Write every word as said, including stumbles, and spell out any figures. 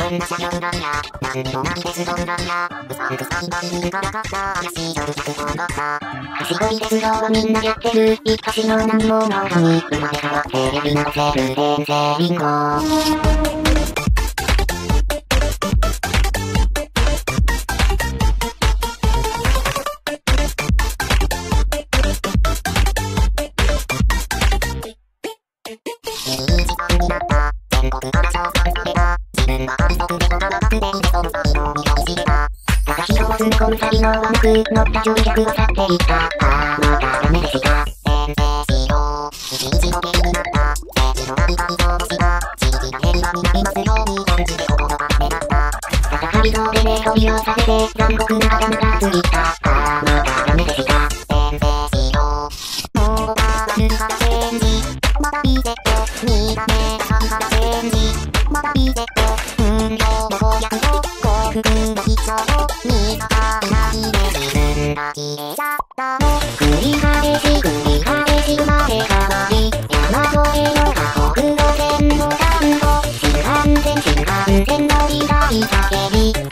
こんな車両なんや。なんでもない鉄道なんや。うさんくさいバイクから買った怪しい乗客と乗った。はしごり鉄道はみんなやってる。一発の難問の裏に生まれ変わってやり直せる電線リンゴ。全国から称賛された。自分は反則でとかが学でいてその才能に酔いしれた。ただ人を詰め込む才能はなく、乗った乗客は去っていった。ああ、またダメでした。先生しよう。一日のゲームになった。政治のナビが異常とした。地域が平和になりますように、現地でここがダメだった。戦い道でね、飛びをさせて、残酷な頭がついた。ああ、またダメでした。先生しよう。もう終わるからチェンジ。また ビーゼット、にダメだからチェンジ。また ビーゼット、運用の攻略を、幸福の必要を、見たかいないで自分が消えちゃったの。繰り返し繰り返し生まれ変わり、山越えの過酷路線の単語、新幹線新幹線の時代叫び。